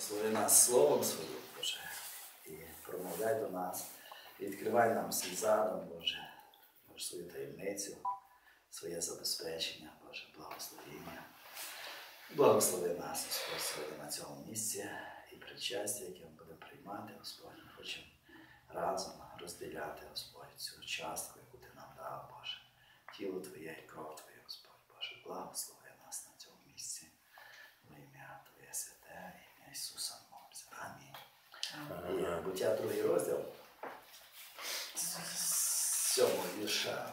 Благослови нас Словом Своїм, Боже, і промовляй до нас, і відкривай нам свій задум, Боже, свою таємницю, своє забезпечення, Боже, благословіння. Благослови нас, Господь, сьогодні на цьому місці і причастя, яке ми будемо приймати, Господь. Ми хочемо разом розділяти, Господь, цю частку, яку Ти нам дав, Боже. Тіло Твоє і кров Твоя, Господь, Боже, благослови нас на цьому місці. Во ім'я Твоє святе, ім'я Ісуса молимося. Амінь. І Буття 2 розділ, з 7 вірша.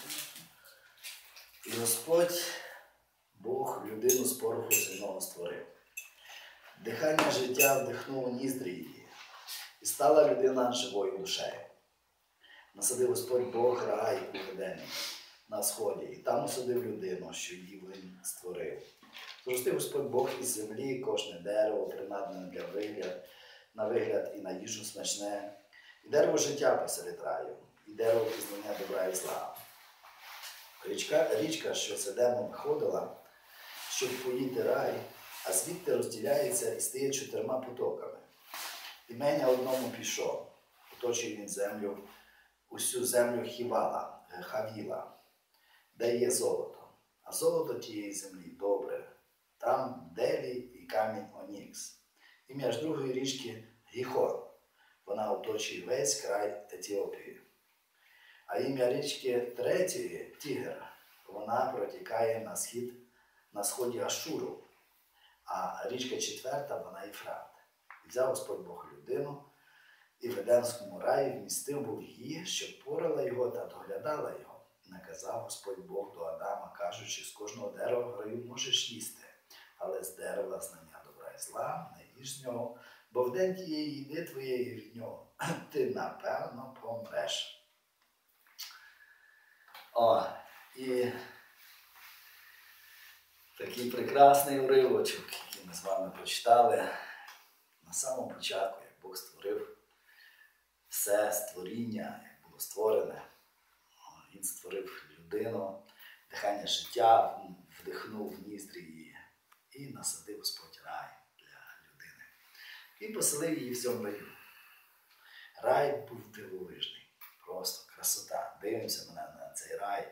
І Господь, Бог, людину з пороху земного створив. Дихання життя вдихнуло ніздрі її, і стала людина живою душею. Насадив Господь Бог рай у Едемі на сході, і там усадив людину, що її він створив. Зростив Господь Бог із землі кожне дерево, принадне на вигляд і на їжу смачне, і дерево життя посеред раю, і дерево пізнання добра і зла. Річка, що з Едему виходила, щоб поїти рай, а звідти розділяється і стає 4 потоками. Імення одному пішов, оточує він землю, усю землю Хавіла, де є золото. А золото тієї землі добре, там делі і камінь Онікс. Ім'я ж другої річки Гіхон, вона оточує весь край Етіопії. А ім'я річки третьої Тігр, вона протікає на сході Ашуру, а річка четверта, вона Єфрат. І взяв Господь Бог людину, і в Едемському раї вмістив був її, щоб порала його та доглядала його. І наказав Господь Бог до Адама, кажучи, з кожного дерева в раю можеш їсти, але з дерева знання добра і зла не їж з нього, бо в день тієї їди твоєї від нього ти напевно помреш. І такий прекрасний уривочок, який ми з вами прочитали на самому початку, як Бог створив все створіння, як було створене. Він створив людину, дихання життя вдихнув в ніздрі її і насадив Господь рай для людини. І поселив її в цьому раю. Рай був дивовижний, просто красота. Дивимося на цей рай,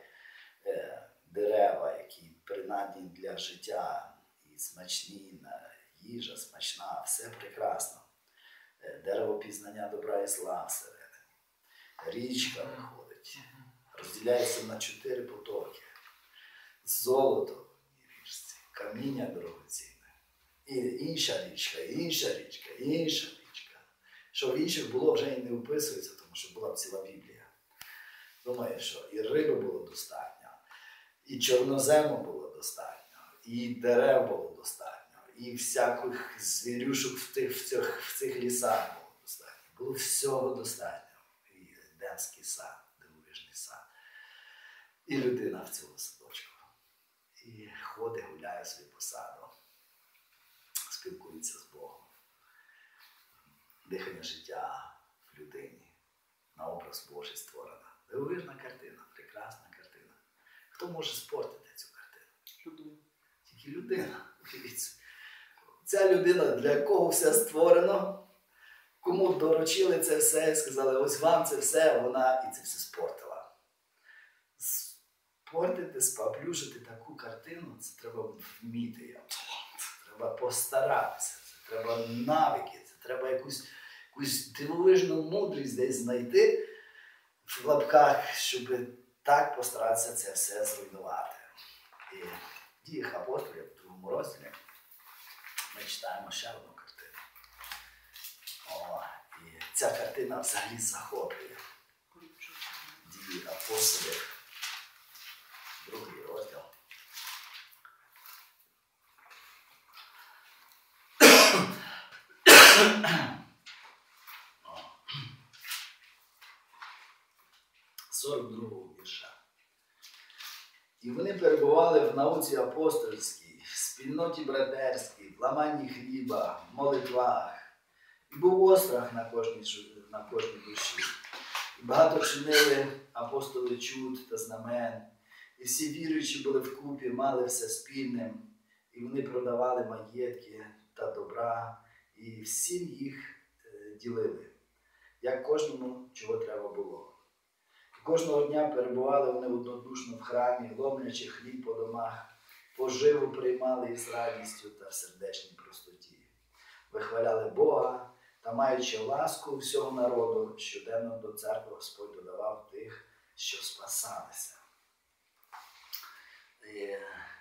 дерева, які принадні для життя, і смачні, їжа смачна, все прекрасно. Дерево пізнання добра і зла всередині. Річка виходить, розділяється на 4 потоки. Золото в річці, каміння дорогоцінне. І інша річка, інша річка, інша річка. Що в інших було, вже і не вписується, тому що була б ціла Біблія. Думаю, що і риби було достатньо, і чорнозему було достатньо, і дерев було достатньо, і всяких звірюшок в цих лісах було достатньо. Було всього достатньо. І Едемський сад, дивовижний сад. І людина в цьому садочку. І ходить, гуляє собі по саду, спілкується з Богом. Дихання життя в людині, на образ Божий створена. Дивовижна картина, прекрасна картина. Хто може спортити цю картину? Людина. Тільки людина. Ця людина, для кого все створено, кому доручили це все, і сказали, ось вам це все, вона і це все спортила. Спортити, споплюжити таку картину, це треба вміти. Це треба постаратися, це треба навики, це треба якусь дивовижну мудрість десь знайти в лапках, щоб так постаратися це все зруйнувати. І в Діях апостолів в 2 розділі ми читаємо ще одну картину. І ця картина взагалі захоплює. Дії апостолів, 2 розділ. З 42-го вірша. І вони перебували в науці апостольській, в спільноті братерській, в ламанні хліба, в молитвах. І був острах на кожній душі. І багато чинили апостоли чуд та знамен. І всі віруючі були вкупі, мали все спільним. І вони продавали маєтки та добра і всім їх ділили, як кожному чого треба було. Кожного дня перебували вони однодушно в храмі, ломлячи хліб по домах, поживу приймали із радістю та в сердечній простоті. Вихваляли Бога та, маючи ласку всього народу, щоденно до церкви Господь додавав тих, що спасалися. І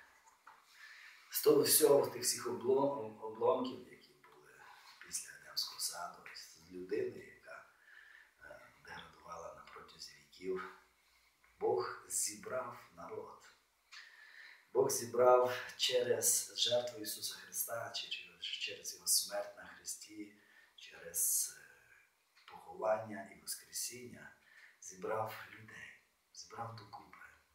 з того всього, тих всіх обломків, які були після Едемського саду, з людини, яка деградувала на протязі віків, Бог зібрав народ. Бог зібрав через жертву Ісуса Христа, чи через Його смерть на Христі, через поховання і воскресіння, зібрав людей, зібрав докупи.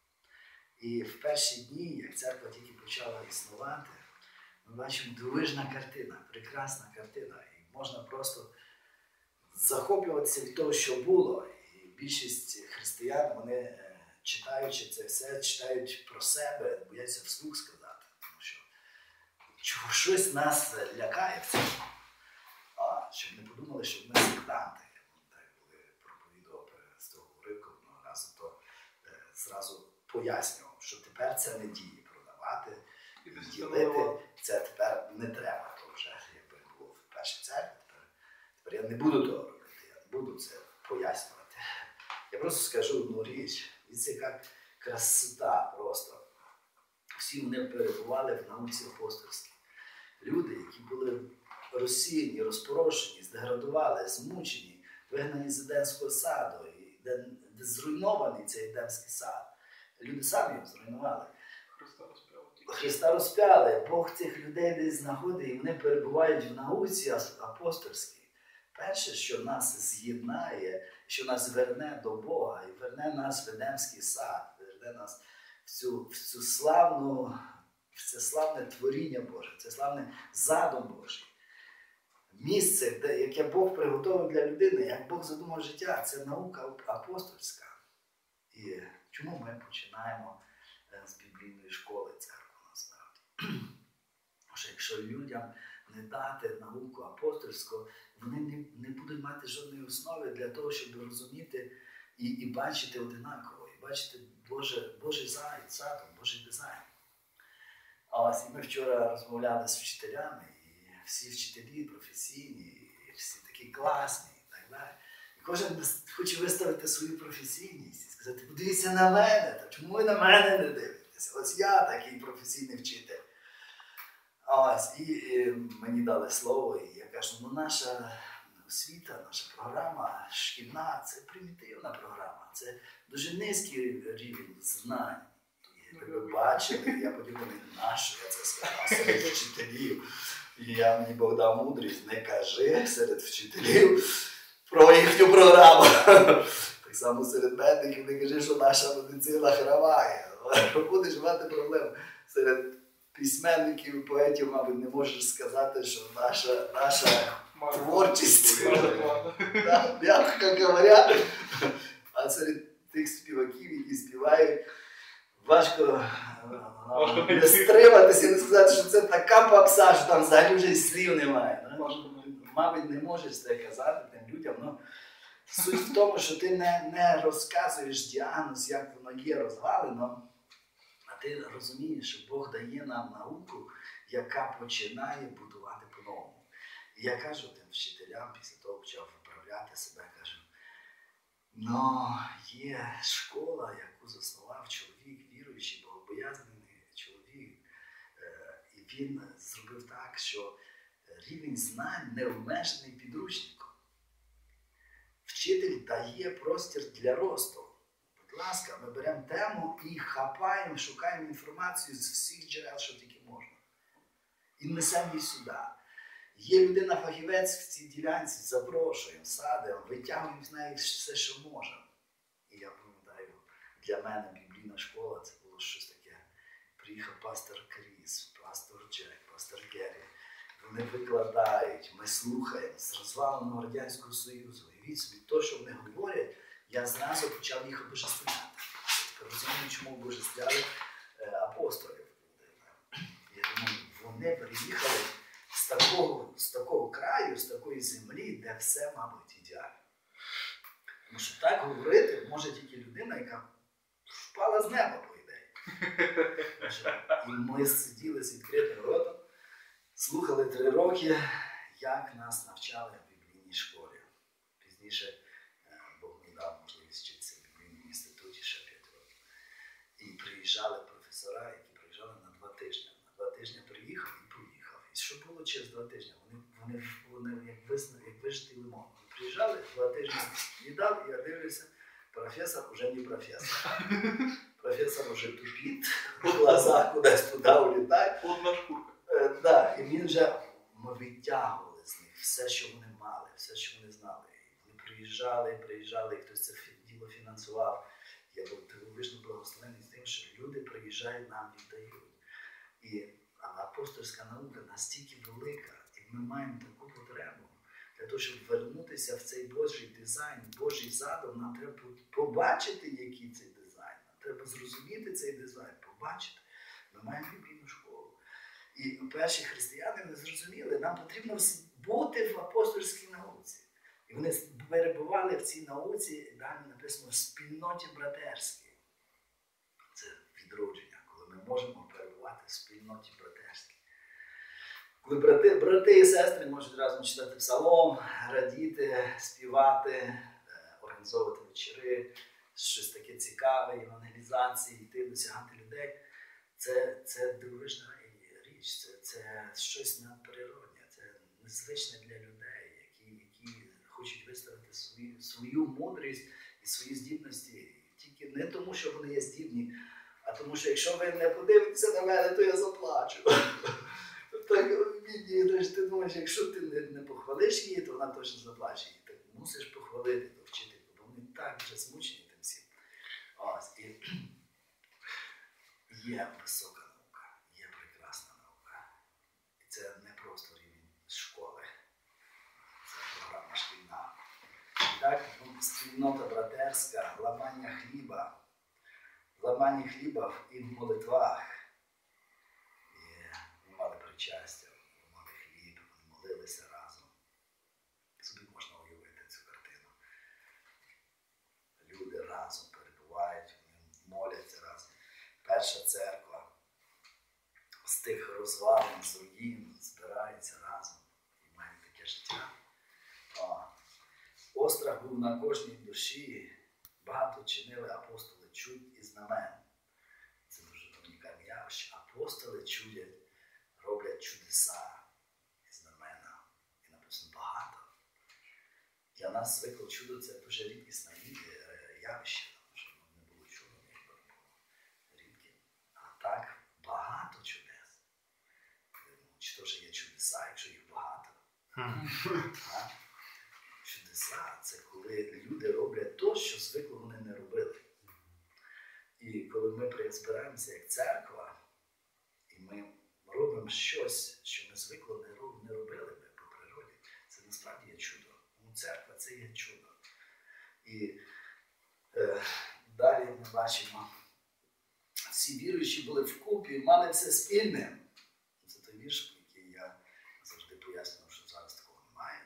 І в перші дні, як церква тільки почала існувати, ми бачимо дивовижна картина, прекрасна картина. І можна просто захоплюватися від того, що було. І більшість християн, вони, читаючи це все, читають про себе, бояться вслух сказати. Тому що щось нас лякає в цьому. Щоб не подумали, що ми сектанти. Я пам'ятаю, коли проповідував з того уривку одного разу, то зразу пояснював, що тепер це не діє продавати, ділити, це тепер не треба. То вже, якби було в першій церкві, тепер я не буду того робити, я не буду це пояснювати. Я просто скажу одну річ, і це як красота просто. Всі вони перебували в науці апостольській. Люди, які були розсіяні, розпорошені, здеградували, змучені, вигнані з Едемського саду, де зруйнований цей Едемський сад. Люди самі його зруйнували. Христа розп'яли. Бог цих людей десь знаходить, і вони перебувають в науці апостольській. Перше, що нас з'єднає, що нас верне до Бога, і верне нас в Едемський сад, верне нас в це славне творіння Боже, в це славне задум Божий. Місце, яке Бог приготовив для людини, як Бог задумав життя, це наука апостольська. І чому ми починаємо з біблійної школи церкви, насправді? Тому що якщо людям не дати науку апостольську, вони не будуть мати жодної основи для того, щоб розуміти і бачити одинаково, і бачити Божий задум, Божий дизайн. І ми вчора розмовляли з вчителями, і всі вчителі професійні, і всі такі класні і так далі. І кожен хоче виставити свою професійність і сказати, подивіться на мене, та чому ви на мене не дивитеся? Ось я такий професійний вчитель. І мені дали слово, і я кажу, наша освіта, наша програма шкільна, це примітивна програма, це дуже низький рівень знань. Ви бачили, я подумав, нащо я це сказав серед вчителів. І мені Бог дав мудрість, не кажи серед вчителів про їхню програму. Так само серед медиків не кажи, що наша медицина хромає. Будеш мати проблем. Серед письменників і поетів, мабуть, не можеш сказати, що наша творчість, м'яко говоря, а серед тих співаків, які співають, важко не стриматися і не сказати, що це така попса, що там взагалі вже слів немає. Мабуть, не можеш це казати тим людям. Но суть в тому, що ти не розказуєш діагноз, як воно є розвалено, а ти розумієш, що Бог дає нам науку, яка починає будувати по-новому. І я кажу тим вчителям, після того почав виправляти себе, кажу, є школа, яку заснував чоловік, віруючий, богобоязний чоловік. І він зробив так, що рівень знань не обмежений підручником. Вчитель дає простір для росту. Будь ласка, ми беремо тему і хапаємо, шукаємо інформацію з всіх джерел, що тільки можна. І несемо її сюди. Є людина-фахівець в цій ділянці, запрошуємо, садимо, витягуємо з неї все, що можемо. І я пам'ятаю, для мене біблійна школа це було щось таке. Приїхав пастор Кріс, пастор Джек, пастор Геррі. Вони викладають, ми слухаємо з розваленого Радянського Союзу. І від собі те, що вони говорять, я зразу почав їх обожествляти. Розумію, чому обожествляли апостолів. Я думаю, вони приїхали з з такого краю, з такої землі, де все, мабуть, ідеально. Тому що так говорити може тільки людина, яка впала з неба, по ідеї. І ми сиділи з відкритим ротом, слухали 3 роки, як нас навчали в біблійній школі. Пізніше Бог мені дав можливість вчитися в біблійному інституті ще 5 років. І приїжджали професора, які приїжджали на 2 тижні. На 2 тижні приїхав і поїхав. І що було через 2 тижні? Вони як вижитий лимон. Приїжджали, 2 тижні їдав, і я дивлюся, професор уже не професор. Професор уже тупит, в глазах кудись туди улітає. Одна шкурка. Да, і він же, ми витягували з них все, що вони мали, все, що вони знали. І вони приїжджали, і хтось це діло фінансував. Я був дивовижно благословений з тим, що люди приїжджають, нам віддають. І апостольська наука настільки велика, і ми маємо таку потребу. Для того, щоб вернутися в цей Божий дизайн, Божий задум, нам треба побачити, який цей дизайн. Нам треба зрозуміти цей дизайн, побачити. Ми маємо біблійну школу. І перші християни не зрозуміли, нам потрібно бути в апостольській науці. І вони перебували в цій науці, далі написано, в спільноті братерській. Це відродження, коли ми можемо перебувати в спільноті братерській. Коли брати і сестри можуть разом читати псалом, радіти, співати, організовувати вечори, щось таке цікаве, евангелізації, йти, досягати людей. Це дивовижна річ, це щось надприродне, це незвичне для людей, які хочуть виставити свою мудрість і свої здібності. Тільки не тому, що вони є здібні, а тому, що якщо ви не подивитеся на мене, то я заплачу. Так, ти думаєш, якщо ти не похвалиш її, то вона точно заплаче. І ти мусиш похвалити ту вчительку, бо вони так вже змучені тим всім. Ось, і є висока наука, є прекрасна наука. І це не просто рівень школи, це програма шкільна. І так, спільнота братерська, ламання хліба і в молитвах. Мали причастя, мали хліб, вони молилися разом. Собі можна уявити цю картину. Люди разом перебувають, вони моляться разом. Перша церква з тих розвалин, з руїн збирається разом і має таке життя. Острах був на кожній душі, багато чинили апостоли чудь і знамен. Це дуже унікальне явище. Апостоли чудять, роблять чудеса і знамена. І написано багато. Для нас звикло чудо – це дуже рідкісне явище, тому що не було чудо, ніхто не було рідким. А так багато чудес. Чи то вже є чудеса, якщо їх багато? Чудеса – це коли люди роблять те, що звикло вони не робили. І коли ми збираємося як церква, і ми робимо щось, що ми звикло не робили би по природі, це насправді є чудо. Тому церква – це є чудо. І далі ми бачимо, всі віруючі були вкупі, мали все спільне. Це той вірш, який я завжди пояснював, що зараз такого немає.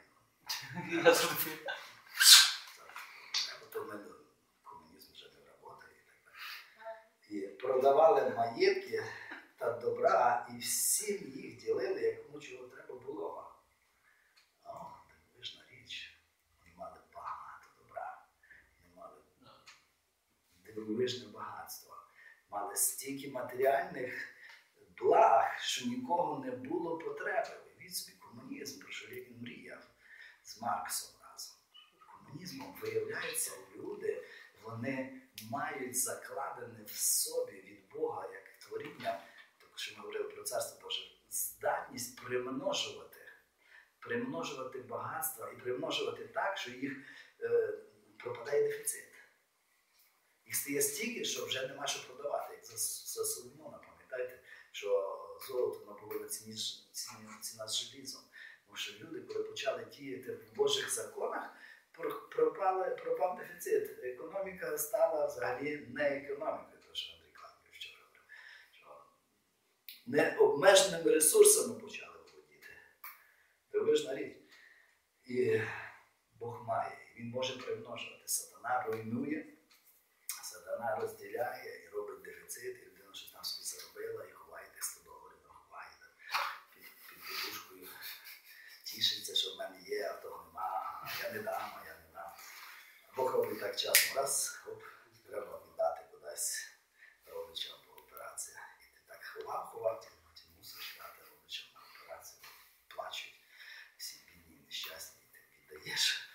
То в мене комунізм вже не працює і так далі. І продавали маєтки та добра, і всім їх ділили, як кому чого треба було. О, дивовижна річ. Вони мали багато добра. Вони мали дивовижне багатство. Мали стільки матеріальних благ, що нікого не було потреби. Уявіть собі, комунізм, про що він мріяв з Марксом разом. Комунізмом, виявляється, люди, вони мають закладене в собі від Бога, як творіння, тому що ми говорили про Царство Боже, здатність примножувати багатства і примножувати так, що їх пропадає дефіцит. Їх стає стільки, що вже нема що продавати, як за Соломона, пам'ятаєте, що золото набуло на ціна з желізом. Тому що люди, коли почали діяти в Божих законах, пропав дефіцит. Економіка стала взагалі не економікою, тому що Андрій Кланків вчора говорив, що необмеженими ресурсами почали володіти. дивовижна річ. І Бог має, і Він може примножувати. Сатана руйнує, сатана розділяє і робить дефіцит, і людина щось там собі заробила, і ховає тих 100 доларів, ховає під подушкою, тішиться, що в мене є, а того нема, а я не дам, а я не дам. А Бог робить так часно, раз, хоп, треба віддати кудись родичам по операції. І ти так ховав, і потім мусиш дати родичам на операцію, плачуть, всі бідні, нещасні, і ти віддаєш.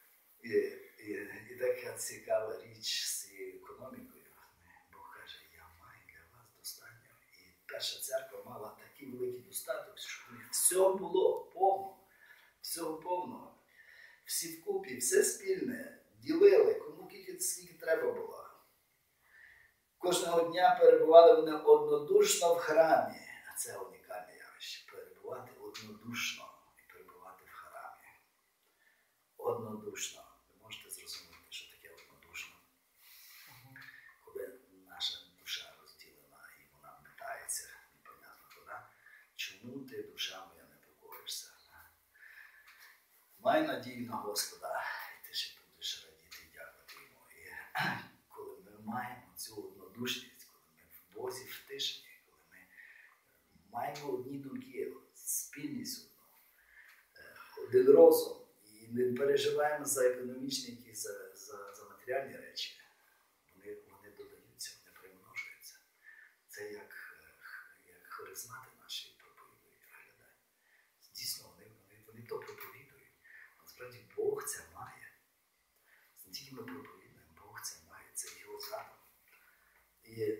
І така цікава річ з цією економікою. Бог каже, я маю для вас достатньо. І перша церква мала такий великий достаток, що в них все було повно, всього повного. Всі вкупі, все спільне, ділили, кому скільки треба було. Кожного дня перебували вони однодушно в храмі. А це унікальне явище. Перебувати однодушно і перебувати в храмі. Однодушно. Ви можете зрозуміти, що таке однодушно. Коли наша душа розділена і вона метається, непонятно куди. Чому ти, душа моя, не покоришся? Май надію на Господа, і ти ще будеш радіти і дякувати Йому. І коли ми маємо цю однодушність, коли ми в Бозі втишені, коли ми маємо одні думки, спільність одну, один розум, і не переживаємо за економічні, якісь, за матеріальні речі, вони додаються, вони примножуються. Це як харизмати наші проповідують, виглядають. Дійсно, вони то проповідують. Насправді Бог це має. Не тільки ми проповідуємо, Бог це має, це його задум. І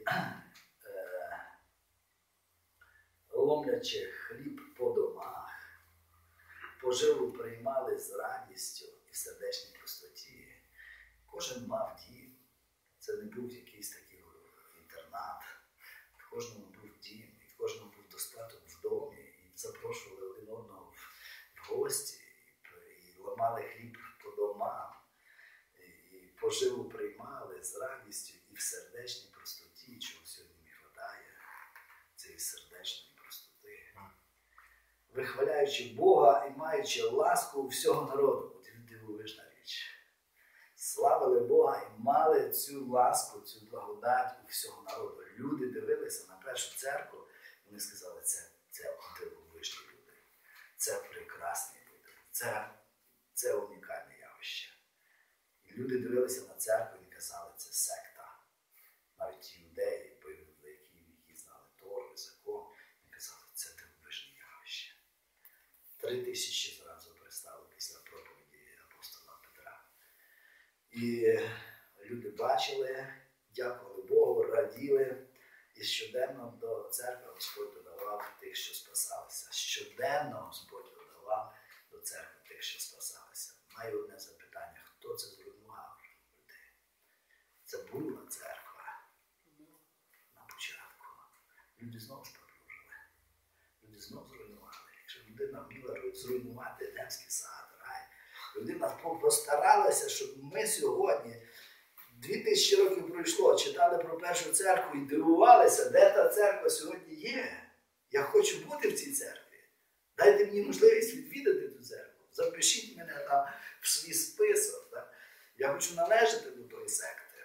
ломлячи хліб по домах, поживу приймали з радістю і в сердечній простоті. Кожен мав дім. Це не був якийсь такий інтернат. В кожному був дім, і в кожному був достаток в домі. І запрошували один одного в гості, і ламали хліб по домам, і поживу приймали з радістю і в сердечній простоті, чого сьогодні не вистачає, цієї сердечної простоти. Вихваляючи Бога і маючи ласку у всього народу. Дивовижна річ. Славили Бога і мали цю ласку, цю благодать у всього народу. Люди дивилися на першу церкву, і вони сказали, це дивовижні люди, це прекрасні люди, це унікальне явище. І люди дивилися на церкву і казали, це секта. Навіть юдеї, які знали Тору, закон, вони казали, це дивовижне явище. 3000 зразу пристали після проповіді апостола Петра. І люди бачили, дякували Богу, раділи. І щоденно до церкви Господь додавав тих, що спасалися. Щоденно Господь додавав до церкви тих, що спасалися. Маю одне запитання, хто це зруйнував людей? Це була церква на початку. Люди знову споплюжили. Люди знову зруйнували. Якщо людина вміла зруйнувати Едемський сад, рай, людина постаралася, щоб ми сьогодні 2000 років пройшло, читали про першу церкву і дивувалися, де та церква сьогодні є. Я хочу бути в цій церкві. Дайте мені можливість відвідати ту церкву. Запишіть мене там в свій список. Так? Я хочу належати до тої секти.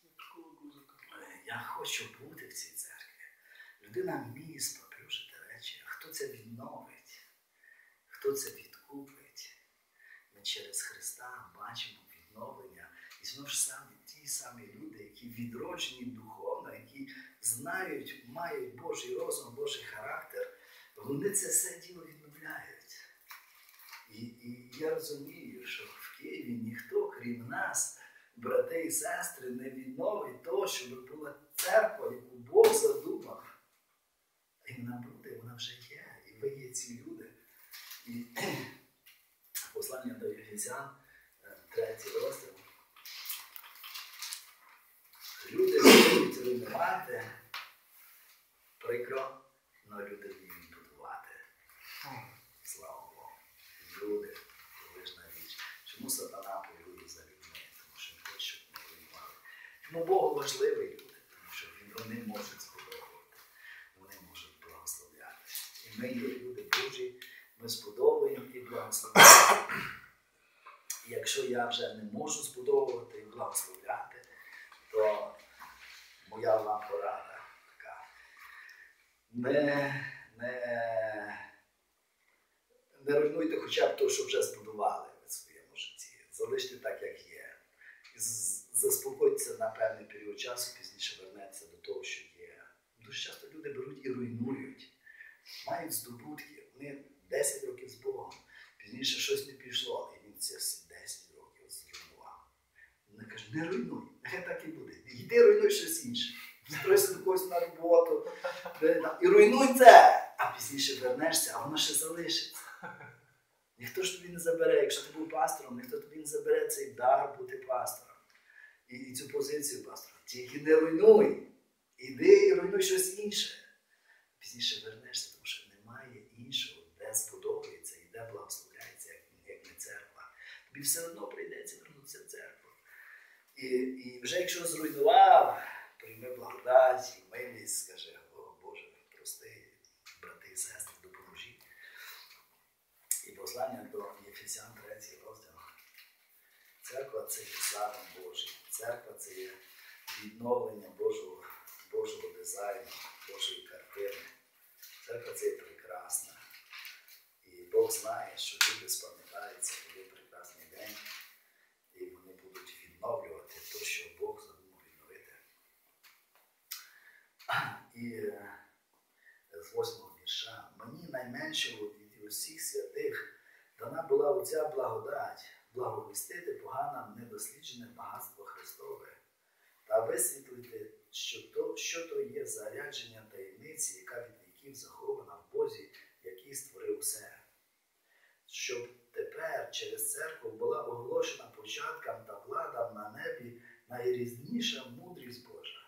Я хочу бути в цій церкві. Людина вміє споплюжити речі. А хто це відновить? Хто це відкупить? Ми через Христа бачимо відновлення. І знову ж ті самі люди, які відроджені духовно, які знають, мають Божий розум, Божий характер, вони це все діло відновляють. І я розумію, що в Києві ніхто, крім нас, брати і сестри, не відновить того, щоб була церква, яку Бог задумав. І вона буде, вона вже є. І ви є ці люди. І послання до Ефесян, 3 розділ. Люди вміють руйнувати, прикро, але люди вміють будувати. Слава Богу. Люди, дивовижна річ. Чому сатана полює за людьми? Тому що він хоче, щоб ми руйнували. Чому Богу важливі люди? Тому що вони можуть збудовувати, вони можуть благословляти. І ми є люди Божі, ми збудовуємо і благословляємо. благословляти. І якщо я вже не можу збудовувати і благословляти, то моя вам порада така. Не руйнуйте хоча б те, що вже збудували в своєму житті. Залиште так, як є. Заспокойтеся на певний період часу, пізніше вернеться до того, що є. Дуже часто люди беруть і руйнують. Мають здобутки. Вони 10 років з Богом. Пізніше щось не пішло. І він це 10 років зруйнував. Вони кажуть, не руйнуй. Нехай так і буде. Йди руйнуй щось інше. Стройся до когось на роботу. І руйнуй це. А пізніше вернешся, а воно ще залишиться. Ніхто ж тобі не забере. Якщо ти був пастором, ніхто тобі не забере цей дар бути пастором. І цю позицію пастора. Тільки не руйнуй. Іди і руйнуй щось інше. Пізніше вернешся, тому що немає іншого, де сподобається і де благословляється, як не церква. Тобі все одно прийдеться вернутися в церкву. І вже якщо зруйнував, прийми благодать і милість, скажи, о Боже, прости, брати і сестри, допоможіть. І послання до Єфесян 3 розділ. Церква – це є задум Божий. Церква – це є відновлення Божого дизайну, Божої картини. Церква – це є прекрасна. І Бог знає, що люди спам'ятаються, коли прекрасний день, і вони будуть відновлювати те, що Бог задумав відновити. І з 8-го вірша. Мені найменшого від усіх святих дана була оця благодать, благовістити поганам недосліджене багатство Христове та висвітлити, що то є зарядження таємниці, яка від віків захована в Бозі, який створив усе. Щоб тепер через церкву була оголошена початкам та владам на небі найрізніша мудрість Божа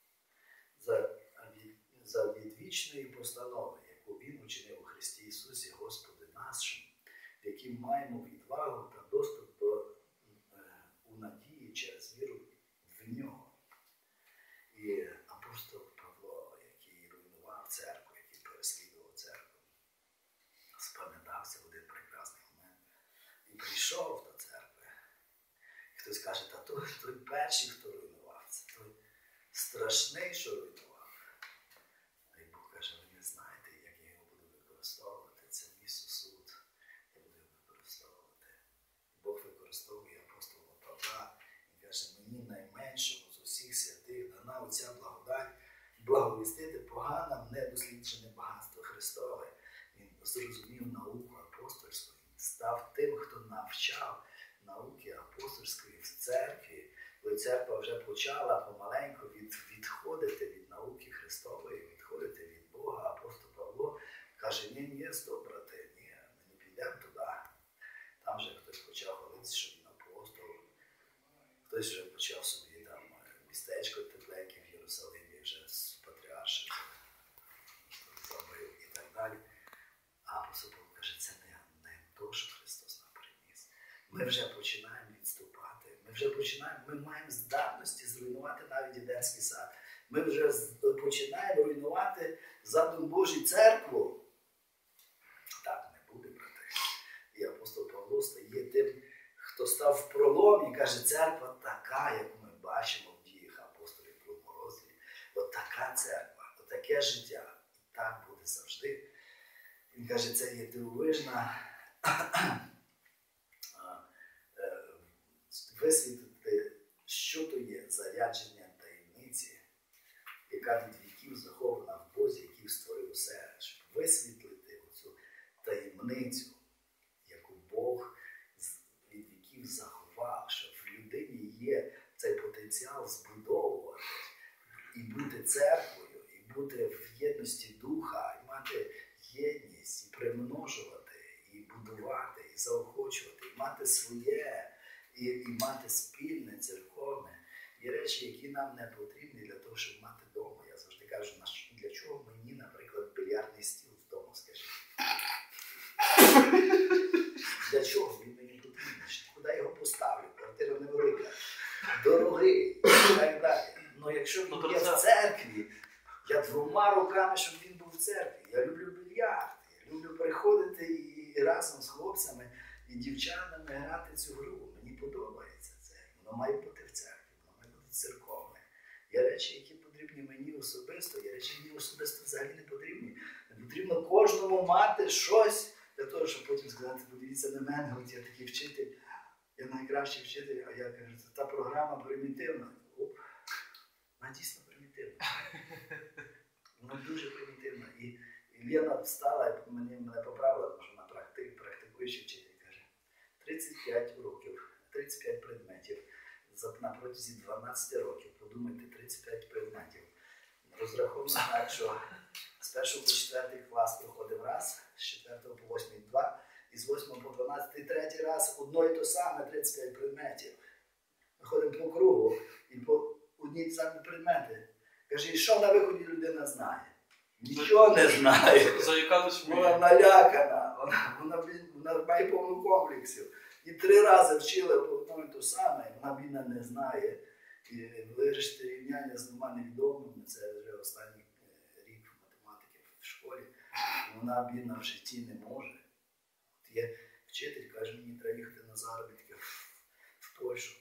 за відвічної постанови, яку Він учинив у Христі Ісусі, Господи нашим, в яким маємо відвагу та доступ у надії через віру в Нього. І апостол Павло, який руйнував церкву, який переслідував церкву, спам'ятався в один прекрасний момент і прийшов до церкви. І хтось каже, та той перший, хто руйнував, це той страшний, що руйнував. А й Бог каже, ви не знаєте, як я його буду використовувати. Це мій сосуд. Я буду його використовувати. Бог використовує апостола Павла. Він каже, мені найменшому з усіх святих дана оця благодать благовістити поганам недосліджене багатство Христове. Він зрозумів науку апостольську. Він став тим, хто навчав науки апостольської в церкві. Коли церква вже почала помаленьку відходити від науки Христової, відходити від Бога, апостол Павло каже, ні, стоп, брати, ні, ми не підемо туди. Там вже хтось почав хвалитися, що він апостол, хтось вже почав собі там містечко тепленьке в Єрусалимі, вже з патріаршем зробив і так далі. А апостол Павло каже, це не то, що Христос нам приніс. Ми вже починаємо відступати, ми маємо здатності зруйнувати навіть Едемський сад. Ми вже починаємо руйнувати задум Божий церкву. Так не буде, брати. І апостол Павло стає тим, хто став в проломі, каже, церква така, яку ми бачимо в діях апостолів в другому розділі. От така церква, от таке життя. І так буде завжди. Він каже, це є дивовижна висвітлити, що то є зарядження таємниці, яка від віків захована в Бозі, який створив усе, щоб висвітлити оцю таємницю, яку Бог від віків заховав, що в людині є цей потенціал збудовувати і бути церквою, і бути в єдності духа, і мати єдність, і примножувати, і будувати, і заохочувати, і мати своє, і мати спільне, церковне. Є речі, які нам не потрібні для того, щоб мати вдома. Я завжди кажу, для чого мені, наприклад, більярдний стіл вдома, скажіть? Для чого він мені потрібний? Куди я його поставлю? Квартира невелика, дорогий і так далі. Ну якщо він є в церкві, я 2 руками, щоб він був в церкві. Я люблю більярд, я люблю приходити і разом з хлопцями вчаними грати цю гру. Мені подобається це. Воно має бути в церкві, воно має бути церковне. Є речі, які потрібні мені особисто, є речі, які мені особисто взагалі не потрібні. Не потрібно кожному мати щось для того, щоб потім сказати, подивіться на мене, от я такий вчитель, я найкращий вчитель, а я кажу, та програма примітивна. Оп, вона дійсно примітивна. Вона дуже примітивна. І Лена встала і мене поправила, тому що вона практикуючий вчитель, каже, 35 років, 35 предметів. На протязі 12 років, подумайте, 35 предметів. Розраховано так, що з 1 по 4 клас проходив раз, з 4 по 8 – 2, і з 8 по 12 – третій раз одно і то саме 35 предметів. Ми ходимо по кругу і по одні ті самі предмети. Каже, і що на виході людина знає? Нічого не знає. Вона налякана, вона має повну комплексів. І 3 рази вчили по одному і то саме, вона бідна не знає. І вирішити рівняння з двома невідомими, це вже останній рік математики в школі, вона бідна в житті не може. От є вчитель, каже, мені треба їхати на заробітки в Польщу.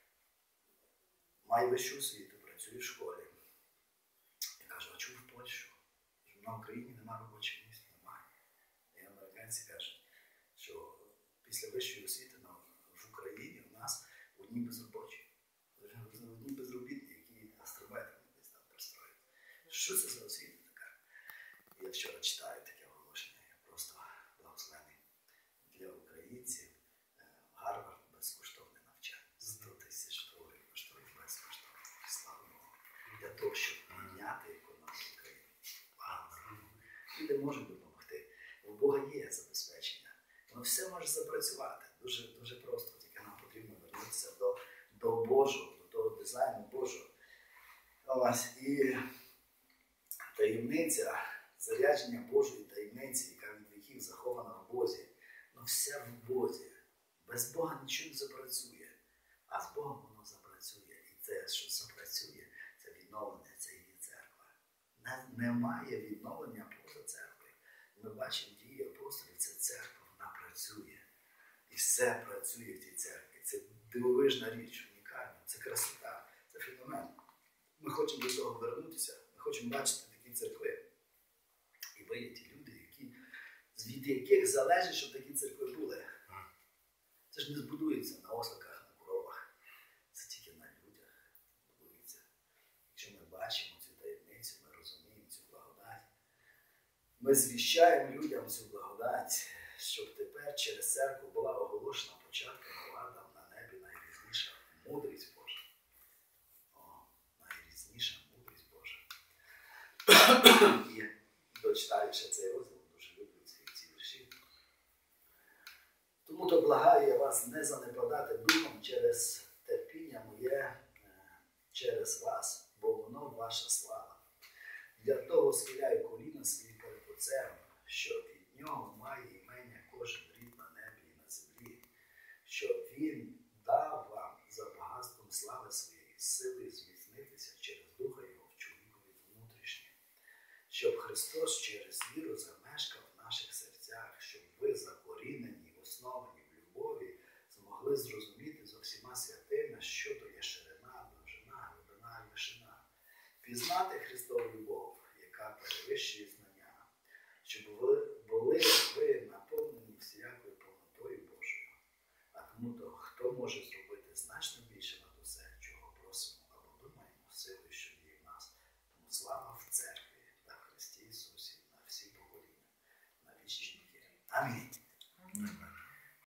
Має вищу освіту, працює в школі. Я кажу, а чому в Польщу? На Україні немає робочих місць, немає. І американці кажуть, що після вищої освіти в Україні у нас одні безробочі. Одні безробітні, які гастарбайтерами десь там пристроїть. Що це за освіта така? Я вчора читаю таке оголошення, я просто благословений для українців. Гарвард безкоштовне навчання. 100 тисяч доларів коштує безкоштовно. Слава Богу. Для того, щоб підняти економіку України. Люди можуть допомогти. У Бога є забезпечення. Воно все може запрацювати. Дуже, дуже просто. Тільки нам потрібно вернутися до Божого, до того дизайну Божого. Ось. І таємниця, зарядження Божої таємниці, яка від віків захована в Бозі. Ну все в Бозі. Без Бога нічого не запрацює. А з Богом воно запрацює. І це, що запрацює, це відновлення, це є церква. Немає відновлення поза церквою. Ми бачимо дії апостолів, це церква, вона працює. І все працює в тій церкві. Це дивовижна річ, унікальна, це красота, це феномен. Ми хочемо до того вернутися, ми хочемо бачити такі церкви. І ви є ті люди, від яких залежить, щоб такі церкви були. Це ж не збудується на осликах, на коровах. Це тільки на людях будується. Якщо ми бачимо цю таємницю, ми розуміємо цю благодать. Ми звіщаємо людям цю благодать, щоб тепер через церкву була оголошена початком владам на небі найрізніша мудрість Божа. О, найрізніша мудрість Божа. І дочитаю ще цей розділ, дуже люблю ці вірші. Тому то благаю я вас не занепадати духом через терпіння моє, через вас, бо воно ваша слава. Для того схиляю коліна свої перед Отцем, що від нього має імення кожен рід на небі і на землі, щоб він дав вам за багатством слави своєї сили зміцнитися через Духа Його в чоловікові внутрішнє, щоб Христос через віру замешкав в наших серцях, щоб ви закорінені, основані в любові, змогли зрозуміти зо всіма святими, що то є ширина, довжина, глибина і вишина, пізнати Христову любов, яка перевищує знання, щоб були ви наповнені всілякою повнотою Божою. А тому то, хто може зробити значно більше над усе, чого просимо або думаємо, силою, що є в нас. Тому слава в церкві та в Христі Ісусі на всі покоління, на вічні віки. Амінь.